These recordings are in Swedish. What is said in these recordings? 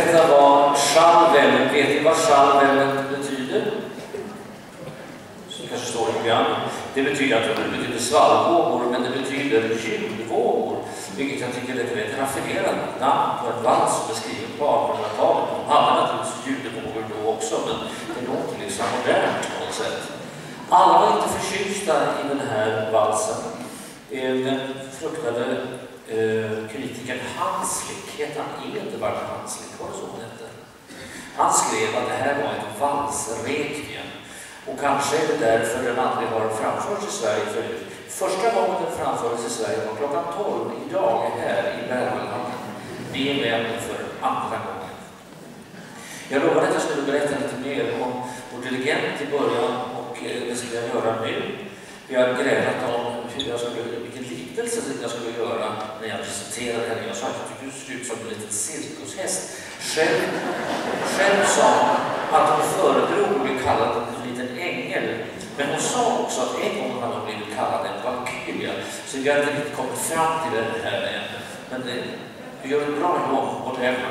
Detta var Schalwellen. Vet ni vad Schalwellen betyder? Det kanske står i programmet. Det betyder att det betyder svallvågor, men det betyder ljudvågor. Vilket jag tycker är ett raffinerat namn på en vals som är skriven på 1800-talet. De hade naturligtvis ljudvågor då också, men det låter liksom modernt på något sätt. Alla var inte förtjusta i den här valsen. Den fruktade kritikern Hanslick, heter han Edvard Hanslick, var det så hon hette? Han skrev att det här var ett valsrekviem. Och kanske är det därför den aldrig har framförts i Sverige förut. Första gången den framfördes i Sverige var klockan 12 idag här i Bergvallhallen. Vi är med för andra gången. Jag lovade att jag skulle berätta lite mer om vår dirigent i början och det ska jag göra nu. Vi har grävt om vilken liknelse jag skulle göra när jag presenterade henne. Jag sa att jag tycker det ser ut som en liten cirkushäst. Själv sa att hon föredrog att bli kallad en liten ängel. Men hon sa också att en gång hade hon blivit kallad en valkyria. Så vi har inte riktigt kommit fram till det här än. Men vi gör ett bra jobb, whatever.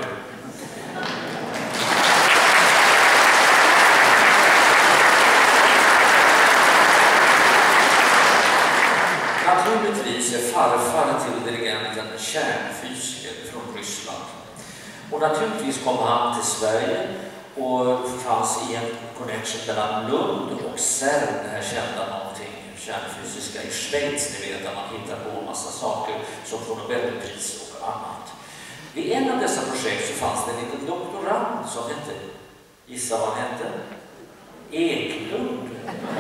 Naturligtvis är farfar till dirigenten kärnfysiker från Ryssland. Och naturligtvis kom han till Sverige och fanns i en connection mellan Lund och CERN, det här kända någonting kärnfysiska i Schweiz, ni vet, där man hittar på en massa saker som får Nobelpris och annat. Vid en av dessa projekt så fanns det en liten doktorand som hette, gissa vad han hette? Eklund.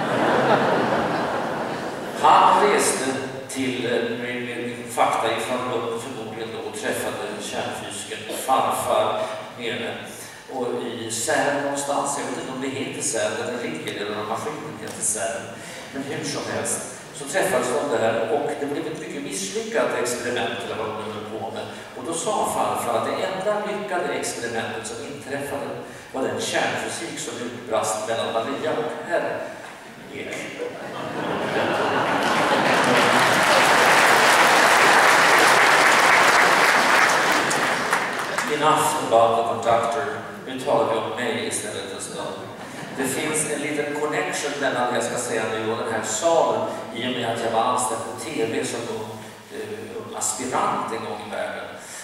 Han reste till med fakta ifrån Lund förmodligen då och träffade kärnfysikern farfar nere. Och i CERN någonstans, jag vet inte om det heter CERN eller ligger eller om maskinen heter CERN. Men hur som helst så träffades de där och det blev ett mycket misslyckat experiment eller vad de höll på med. Och då sa farfar att det enda lyckade experimentet som inträffade var den kärnfysik som utbrast mellan Maria och herr Erik. Enough about the conductor. Nu talar vi om mig istället en stund. Det finns en liten connection mellan det jag ska säga nu och den här salen i och med att jag var anställd på TV som aspirant en gång i världen.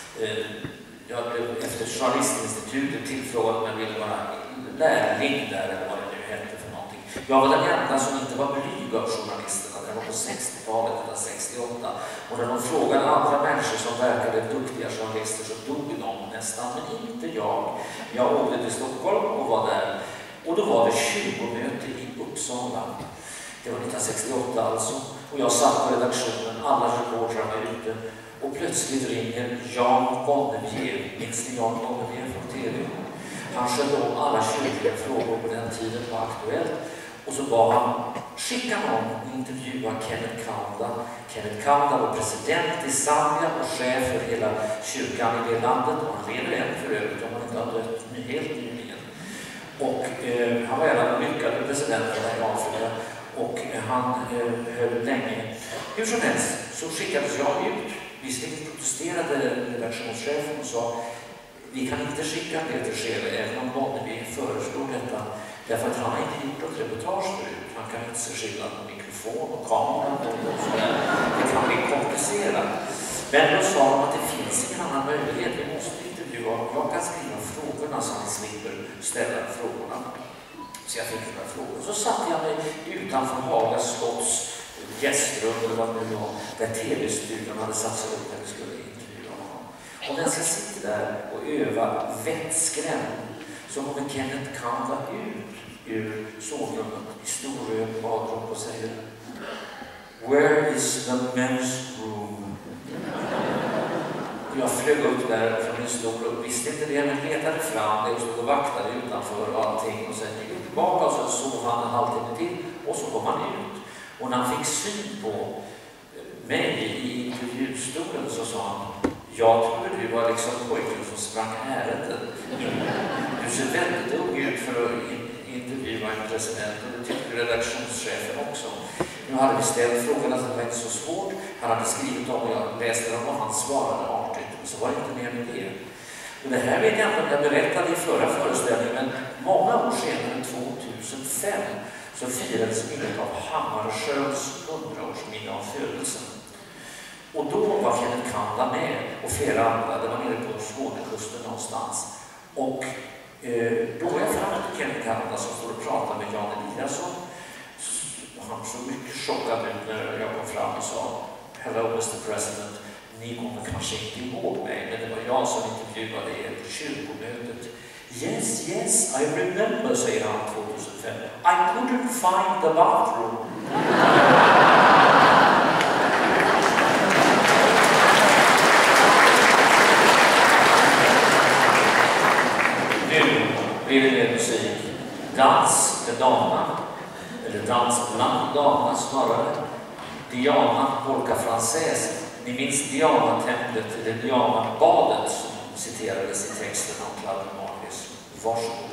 Jag blev efter Journalistinstitutet tillfrågad om jag ville vara lärling där eller vad det nu hette för någonting. Jag var den enda som inte var blyg av journalisterna. Det var på 60-talet eller 68. Och när de frågade andra människor som verkade duktiga journalister så dog de nästan, men inte jag. Jag åkte till Stockholm och var där. Och då var det 20-möte i Uppsala. Det var 1968 alltså. Och jag satt på redaktionen, alla reportrar var ute. Och plötsligt ringer Jan Bonnevier. Minns ni Jan Bonnevier från TV? Han skötte om alla kyrkliga frågor på den tiden var aktuellt. Och så bad han skicka någon och intervjua Kenneth Kaunda. Kenneth Kaunda var president i Zambia och chef för hela kyrkan i det landet. Och han lever än för övrigt om han inte har dött helt nyligen. Och han var en av de lyckade presidenterna i Afrika. Och han höll länge. Hur som helst så skickades jag ut. Visserligen protesterade redaktionschefen och sa vi kan inte skicka Peter Schele även om Bonnevier föreslår detta. Därför att han har inte gjort något reportage förut. Han kan inte se skillnad på mikrofon och kamera och sådär. Det kan bli komplicerat. Men då sa de att det finns ingen annan möjlighet. Vi måste intervjua. Jag kan skriva frågorna så han slipper ställa frågorna. Så jag fick några frågor. Så satt jag mig utanför Haga slotts gästrum eller vad det nu var. Där tv-studion hade satt sig upp där vi skulle intervjua honom. Och när jag ska sitta där och öva vettskrämd så kommer Kenneth Kaunda ut ur sovrummet i Storö badrum och säger Where is the men's room? Och jag flög upp där från min stol och visste inte det, men letade fram det och stod och vaktade utanför och allting. Och sen gick jag tillbaka och så sov han en halvtimme till och så kom han ut. Och när han fick syn på mig i intervjustolen så sa han jag trodde du var liksom pojken som sprang ärendet. Du ser väldigt ung ut för att intervjua en president och det tyckte redaktionschefen också. Nu hade vi ställt frågorna så det var inte så svårt. Han hade skrivit om och jag läste dem och han svarade artigt. Så var det inte mer med det. Och det här vet jag inte om jag berättade i förra föreställningen, men många år senare, 2005, så firades minnet av Hammarskjölds 100-årsminne av födelsen. Och då var Kenneth Kaunda med och flera andra, det var nere på Skånekusten någonstans. Och då var jag framme till Kenneth Kaunda som står och pratar med Jan Eliasson. Han såg mycket chockad ut när jag kom fram och sa "Hello Mr. President, ni kommer kanske inte ihåg mig, men det var jag som intervjuade er på kyrkomötet." "Yes, yes, I remember", säger han 2005. "I couldn't find the bathroom." Nu blir det mer musik. Dans med damerna, eller dans bland damerna snarare. Diana Polka Française. Ni minns Diana-templet, eller Diana-badet som citerades i texten av Claude Marquez. Varsågod.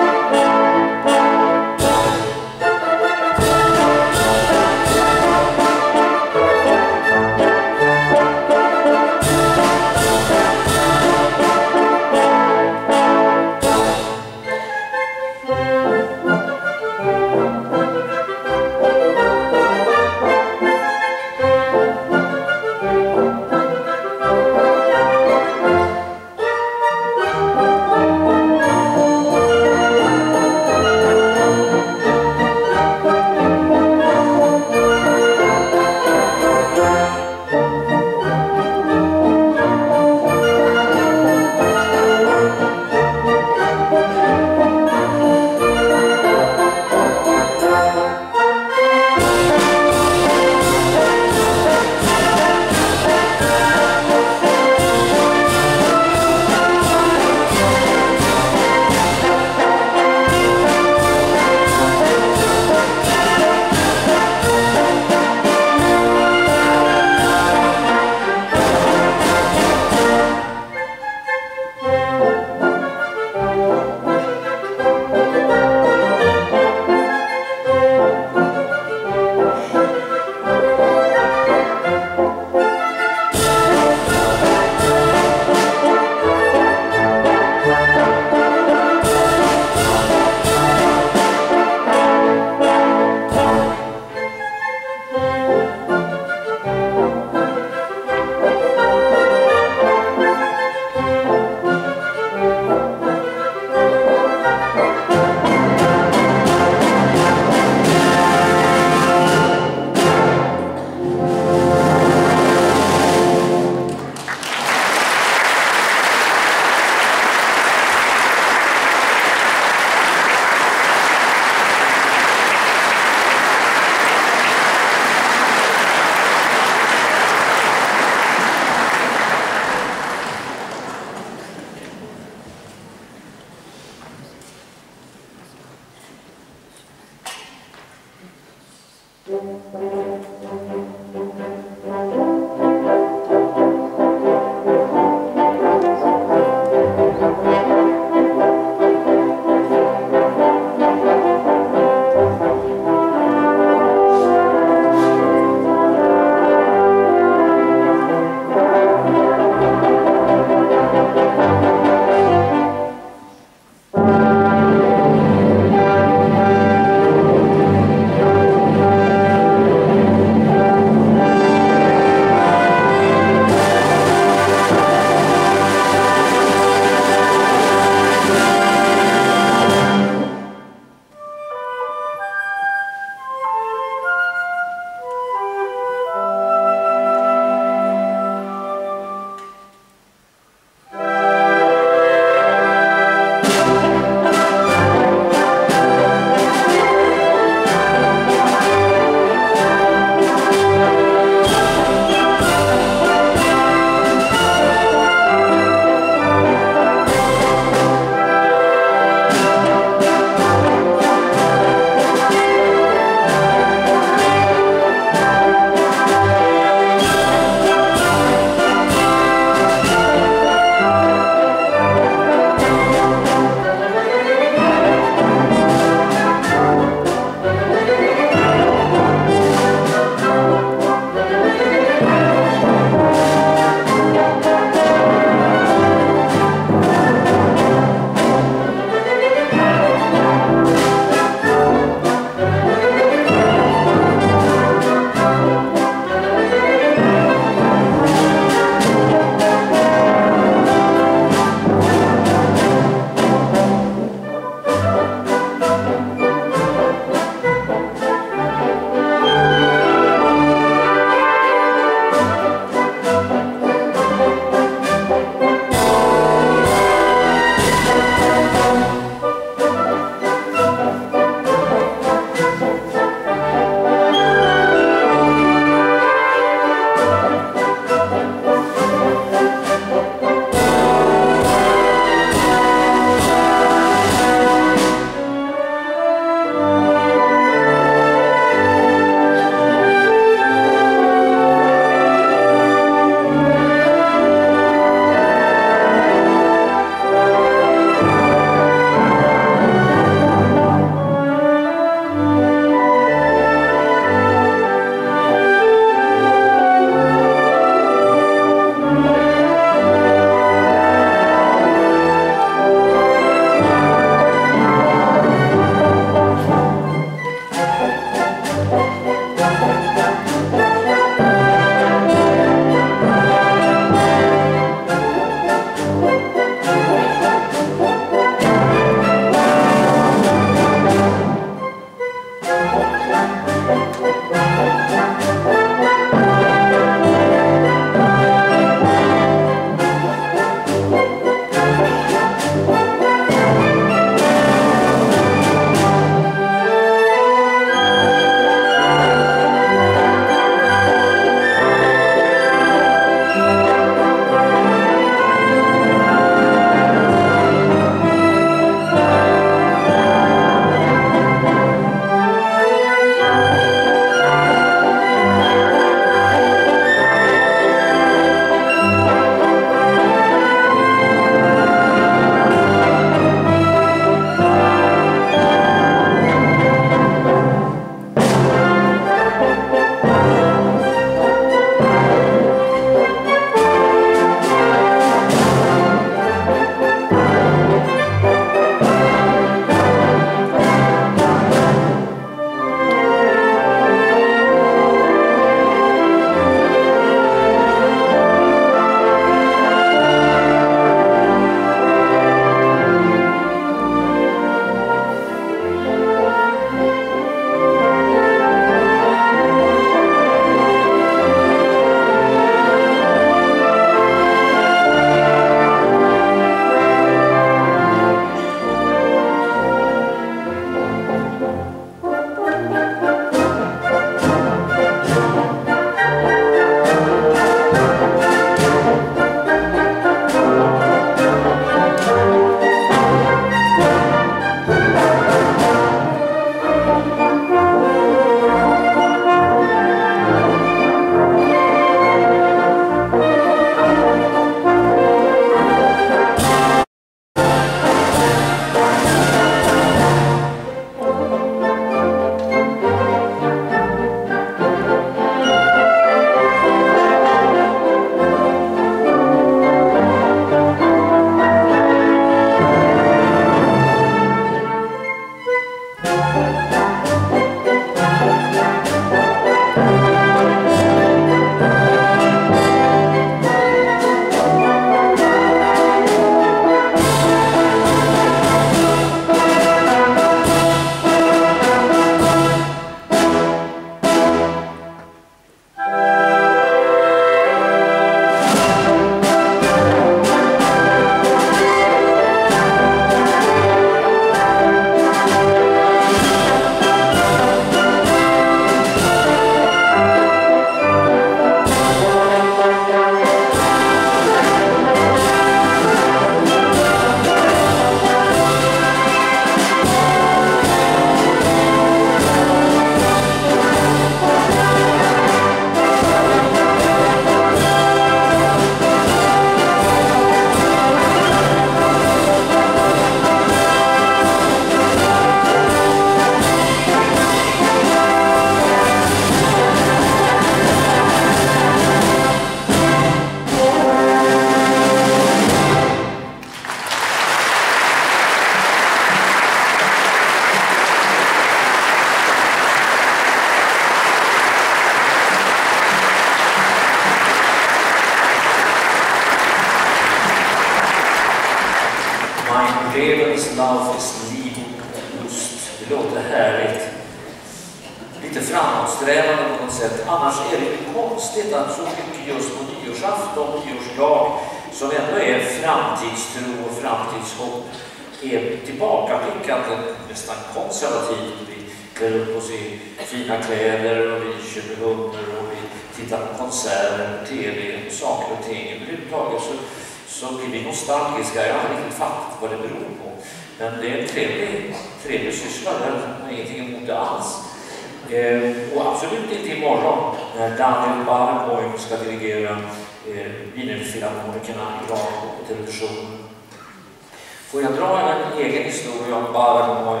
Lebenslauf ist liv och lust. Det låter härligt. Lite framåtsträvande på något sätt. Annars är det ju konstigt att så mycket just på nyårsafton, nyårsdag, som ändå är framtidstro och framtidshopp, är tillbakablickande, nästan konservativt. Vi klär upp oss i fina kläder och vi köper hundar och vi tittar på konserter, tv och saker och ting. Överhuvudtaget så blir vi nostalgiska. Jag har inte riktigt fattat vad det beror på. Men det är en trevlig syssla där. Jag har ingenting emot det alls. Och absolut inte imorgon när Daniel Barenboim ska dirigera Wienerfilharmonikerna i radio och television. Får jag dra en egen historia om Barenboim?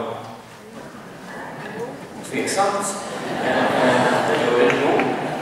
Tveksamt. Det gör jag nog.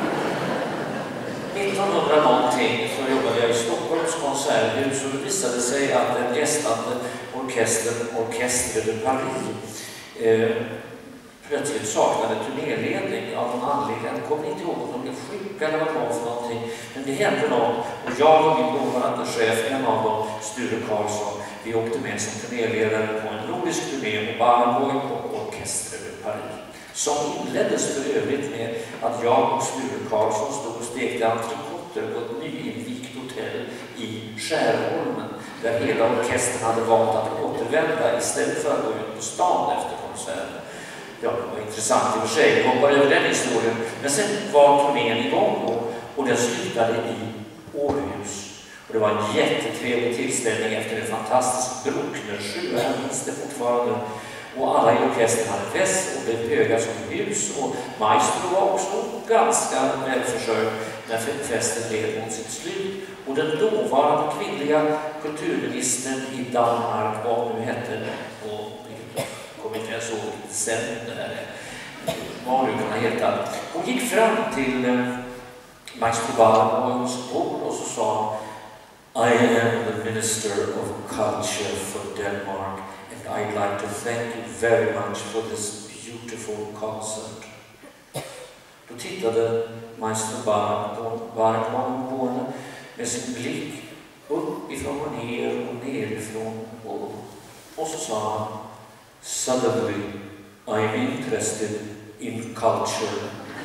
1900 någonting så jobbade jag i Stockholms konserthus och det visade sig att den gästande Orchestre de Paris plötsligt saknade turnéledning av någon anledning. Jag kommer inte ihåg om de blev sjuka eller vad det var för någonting. Men det hände något och jag och min dåvarande chef, en av dem, Sture Karlsson, vi åkte med som turnéledare på en nordisk turné med Barenboim och Orchestre de Paris. Som inleddes för övrigt med att jag och Sture Karlsson stod och stekte entrecoter på ett nyinvigt hotell i Skärholmen där hela orkestern hade valt att återvända istället för att gå ut på stan efter konserten. Ja, det var intressant i och för sig. Vi hoppade över den historien. Men sen var turnén igång och den slutade i Århus. Och det var en jättetrevlig tillställning efter en fantastisk Brucknersjö. Jag minns det fortfarande. Och alla i orkestern hade fest och blev höga som hus. Och maestro var också ganska välförsörjd när festen led mot sitt slut. Och den dåvarande kvinnliga kulturministern i Danmark, vad nu hette det, och kommer inte ens ihåg sen det här, vad nu kan heta. Hon gick fram till maestro Barenboims bord och så sa I am the Minister of Culture for Denmark. I'd like to thank you very much for this beautiful concert. Då tittade maestro Barenboim på henne med sin blick uppifrån och ner och nerifrån och så sa han Suddenly I'm interested in culture.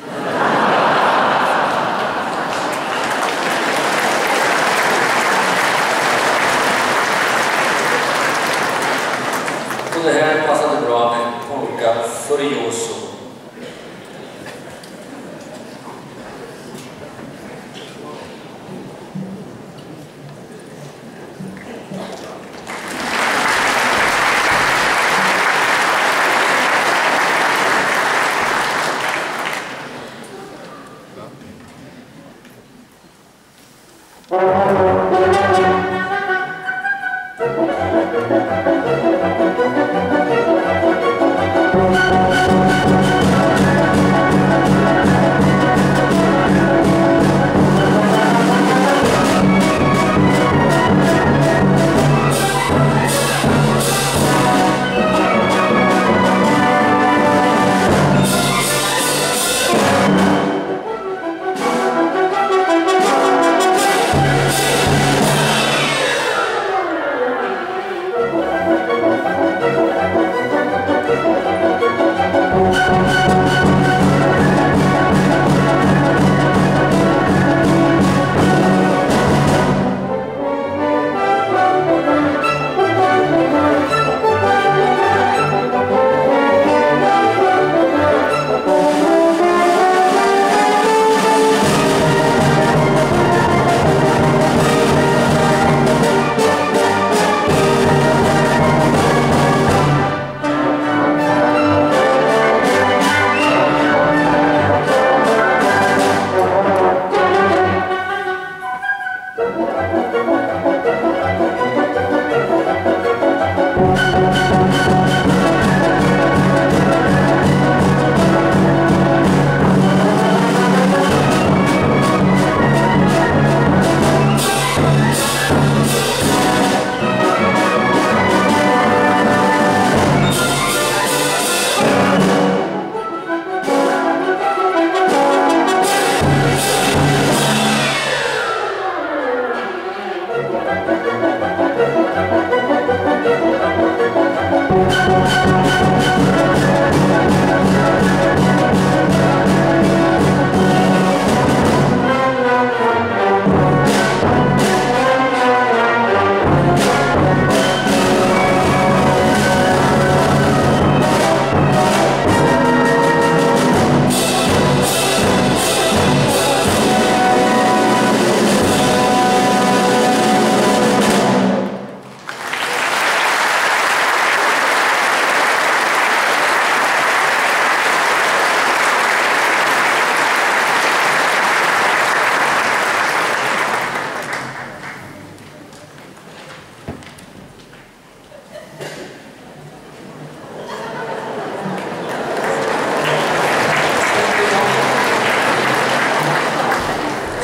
Och det här passade bra med polka Furioso.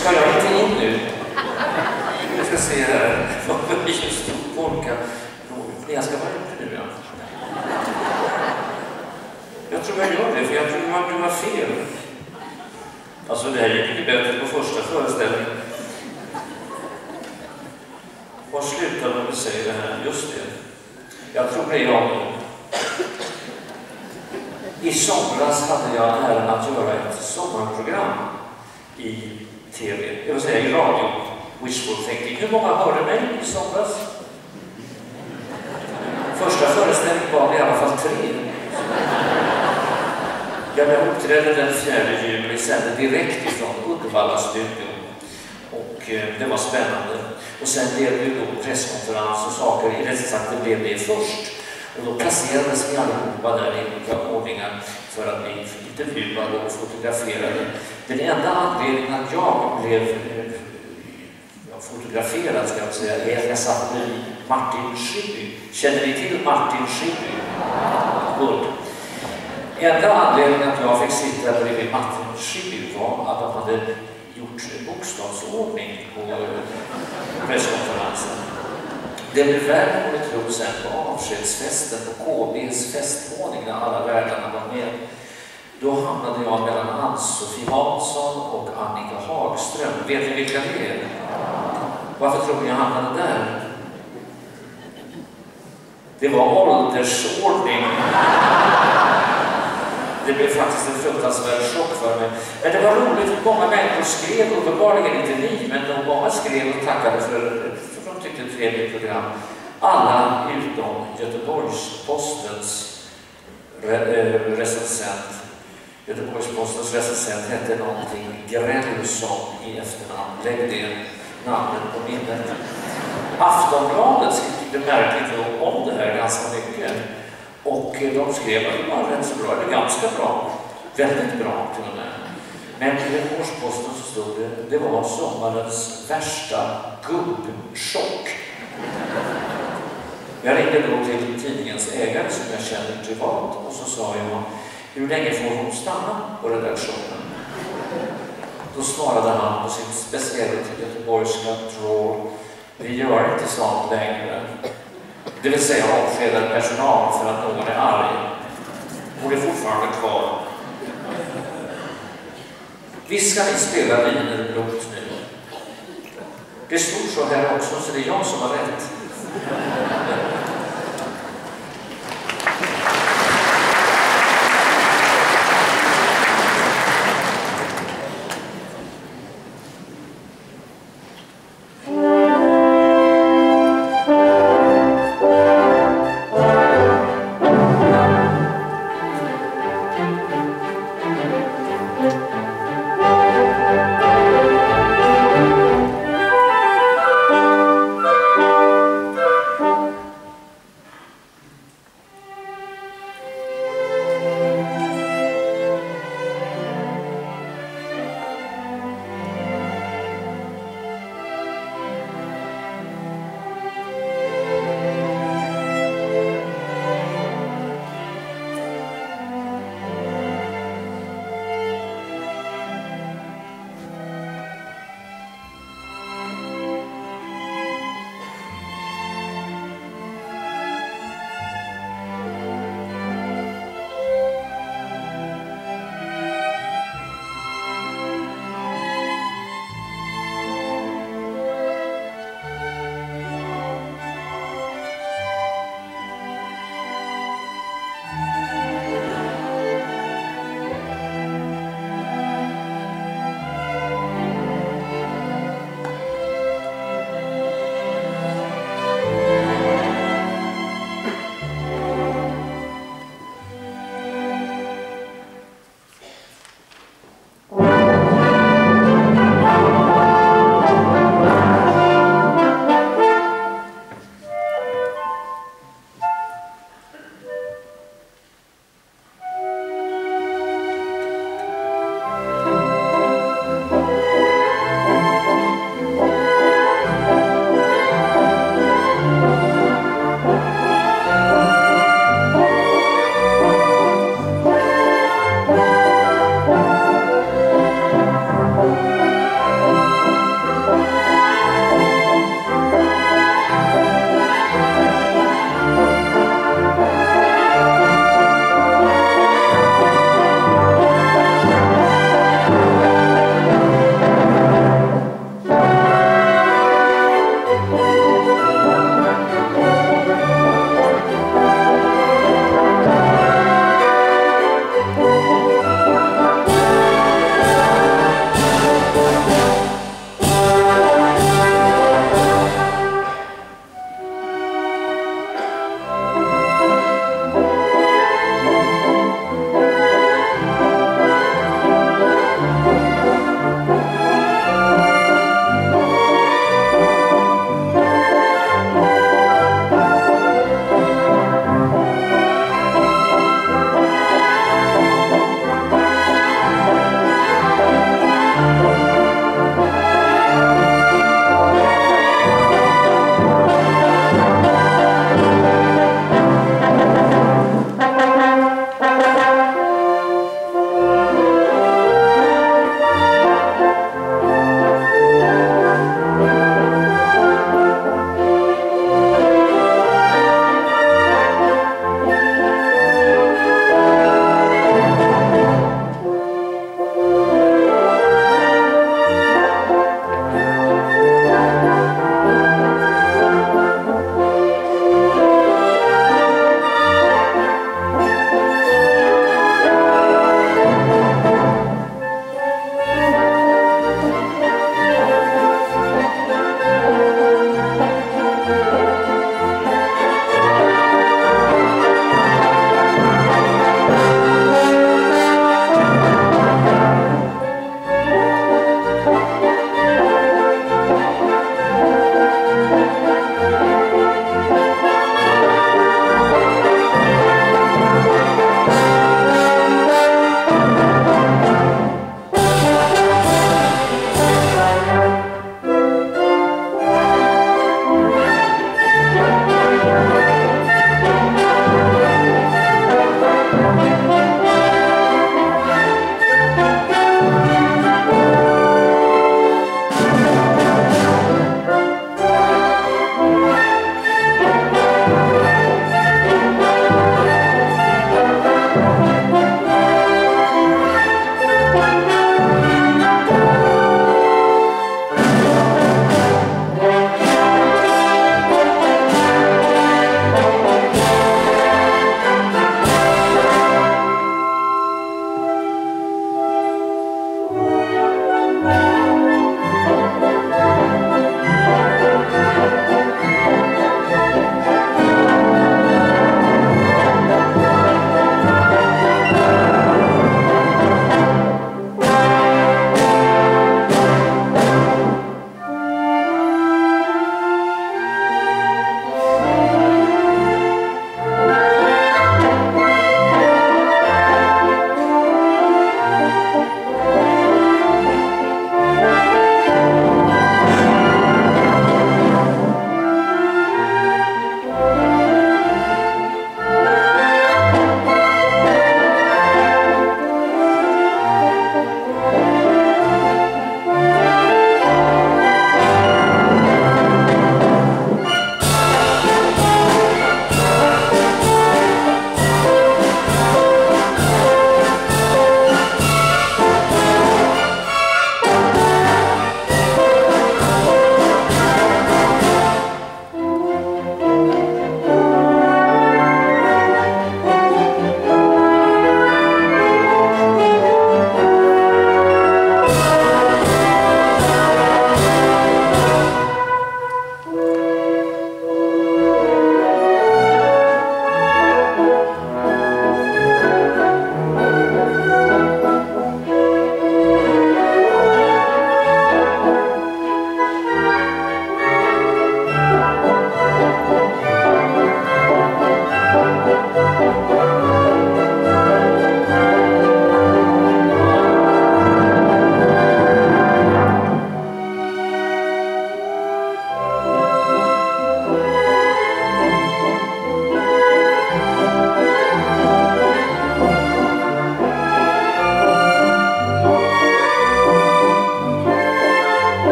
Ska jag inte in nu? Jag ska se här. Vad är det just polka? Jag ska vara ute nu, ja. Jag tror jag gör det, för jag tror att du har fel. Alltså det här gick mycket bättre på första föreställningen. Var slutar man att säga det här? Just det. Jag tror det är jag nu. I somras hade jag äran att göra ett sommarprogram i tv, jag vill säga i radio, Wishful Thinking. Hur många hörde mig i somras? Första föreställningen var i alla fall 3. Jag uppträdde den 4 juli, sände direkt ifrån Uddevalla-studion. Och det var spännande. Och sen blev det då presskonferens och saker, rätt sagt det blev det först. Och då placerades vi allihopa där i olika ordningar för att bli intervjuade och fotograferade. Den enda anledningen att jag blev fotograferad, ska jag säga, är att jag satt med Martin Schibbye. Känner ni till Martin Schibbye? Good. Enda anledningen att jag fick sitta bredvid Martin Schibbye var att de hade gjort bokstavsordning på presskonferensen. Det blev värre och det tog sen på avskedsfesten på KBs festvåning när alla värdarna var med. Då hamnade jag mellan Ann-Sofie Hansson och Annika Hagström. Vet ni vilka det är? Varför tror ni jag hamnade där? Det var åldersordning. Det blev faktiskt en fruktansvärd chock för mig. Men det var roligt att många människor skrev, uppenbarligen inte ni, men många skrev och tackade för de tyckte ett trevligt program. Alla utom Göteborgs-Postens recensent. Göteborgs-Postens recensent hette någonting Grälsson i efternamn. Lägg det namnet på minnet. Aftonbladet skrev märkligt om det här ganska mycket. Och de skrev att det var rätt så bra, eller ganska bra. Väldigt bra till och med. Men i Göteborgs-Posten så stod det var sommarens värsta gubbchock. Jag ringde då till tidningens ägare som jag känner privat och så sa jag, hur länge får hon stanna på redaktionen? Då svarade han på sin speciella göteborgska drawl, vi gör inte sånt längre. Det vill säga avskedad personal för att någon är arg. Hon är fortfarande kvar. Visst ska ni spela Wienerblot nu? Det stod så här också, så det är jag som har rätt.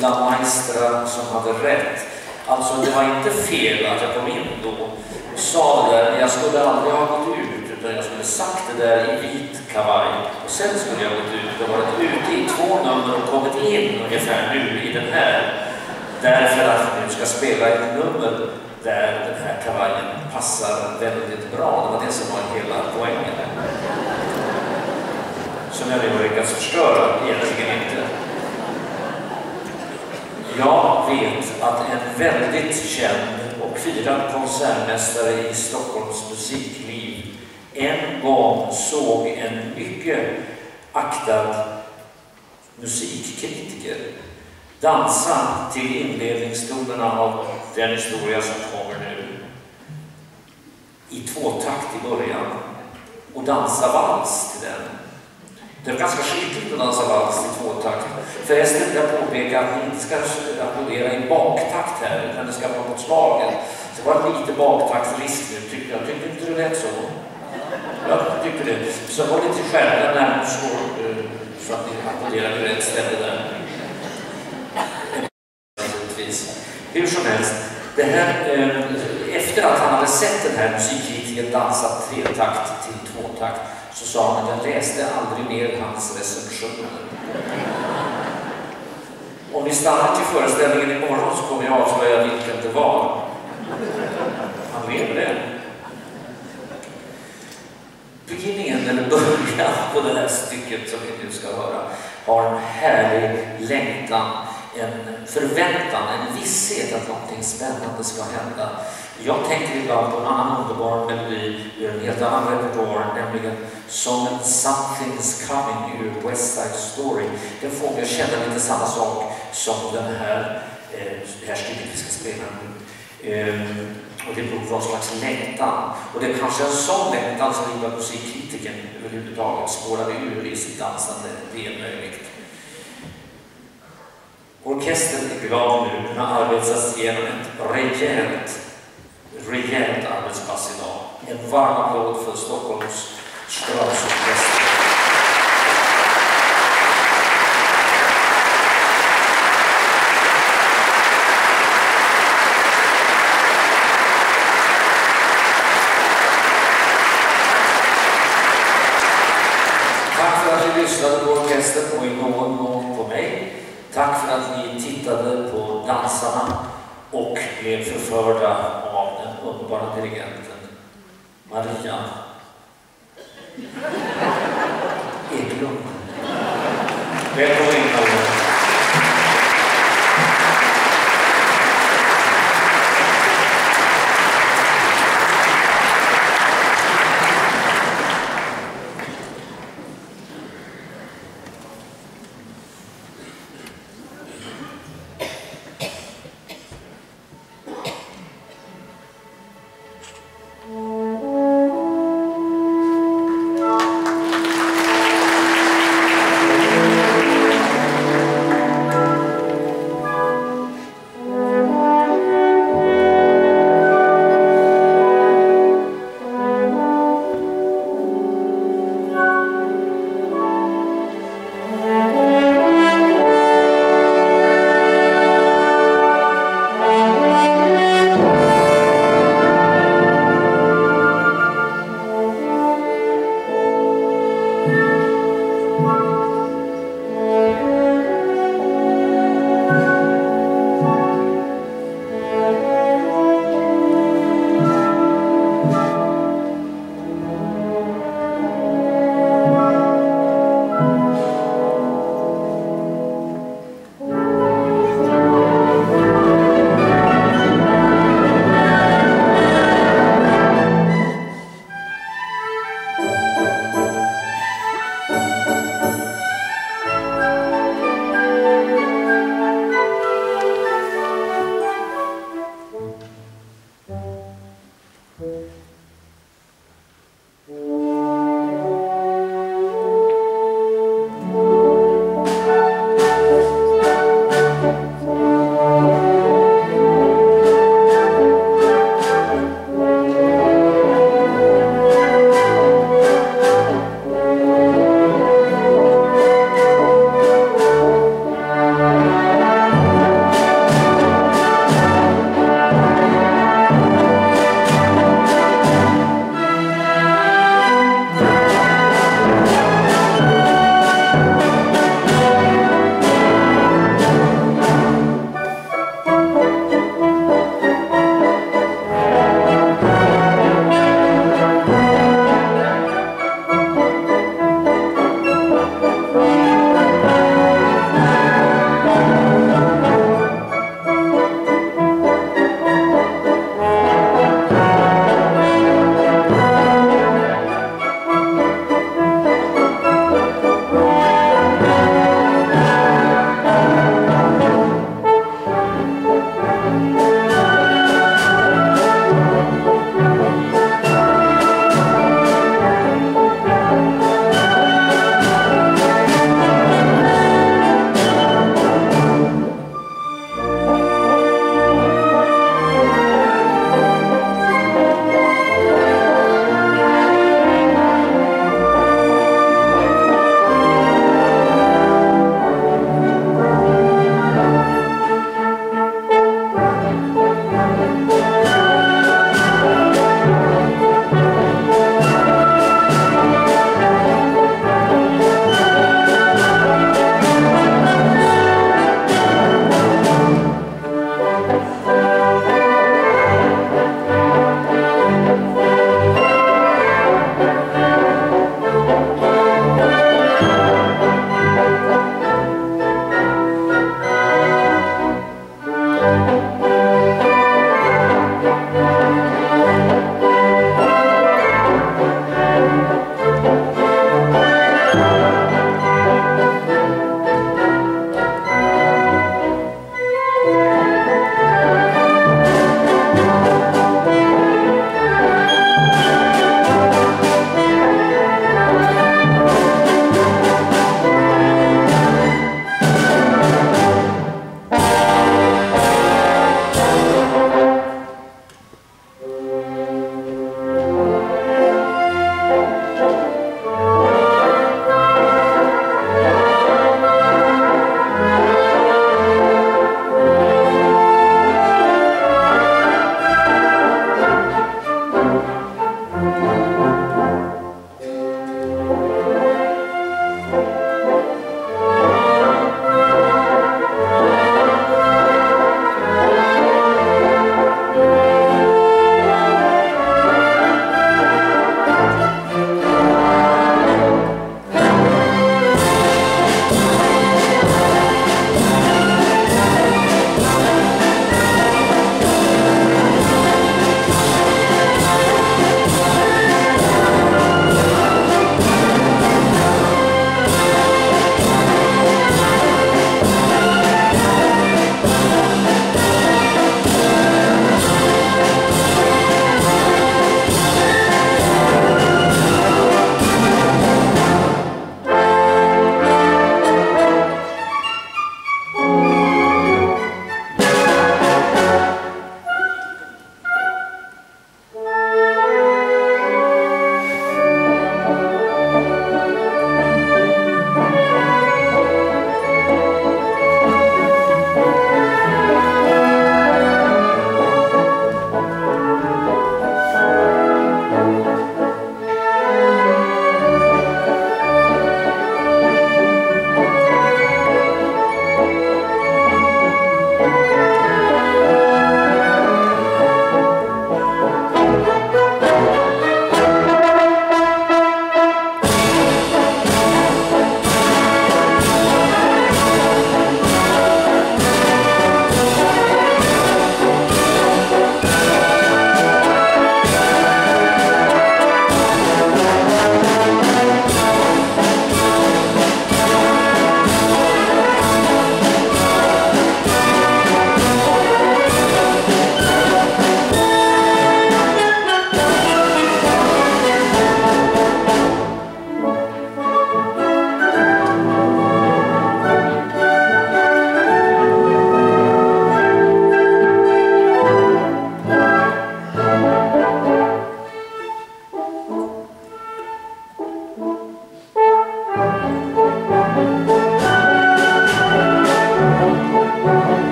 La Maestra som hade rätt. Alltså det var inte fel att jag kom in då och sa det där. Jag skulle aldrig ha gått ut, utan jag skulle sagt det där i vit kavaj. Och sen skulle jag gått ut och varit ute i 2 nummer och kommit in ungefär nu i den här. Därför att nu ska spela ett nummer där den här kavajen passar väldigt bra. Det var det som var hela poängen. Som jag nu lyckats förstöra, egentligen inte. Jag vet att en väldigt känd och firad konsertmästare i Stockholms musikliv en gång såg en mycket aktad musikkritiker dansa till inledningstonerna av den historia som kommer nu i 2-takt i början och dansa vals till den. Det är ganska skickligt att dansa vals i 2-takt. Förresten vill jag påpeka att ni inte ska applådera i baktakt här, utan det ska vara mot slagen. Så det var lite baktaktsrisk nu, tyckte jag. Tyckte inte du rätt så? Jag tyckte det. Så var lite skärda när så att ni applåderar i rätt ställe där. Hur som helst, det här, efter att han hade sett den här musikkritiken dansa 3-takt till 2-takt så sa han att jag läste aldrig mer hans recensioner. Om ni stannar till föreställningen imorgon så kommer jag avslöja vilken det var. Han lever det. Beginningen, eller början på det här stycket som vi nu ska höra, har en härlig längtan, en förväntan, en visshet att någonting spännande ska hända. Jag tänker ibland på en annan underbar melodi ur en helt annan repertoar, nämligen sången Something's Coming ur West Side Story. Den får mig att känna lite samma sak som det här stycket vi ska spela nu. Och det beror på någon slags längtan. Och det är kanske en sån längtan som Ivar musikkritiken överhuvudtaget spårade ur i sitt dansande. Det är möjligt. Orkestern är glad nu. Den har arbetats igenom ett rejält arbetspass idag. En varm applåd för Stockholms Strandsorkester. Tack för att ni lyssnade på orkestern och i någon mån på mig. Tack för att ni tittade på dansarna och blev förförda av den underbara dirigenten Maria Eklund. Välkommen.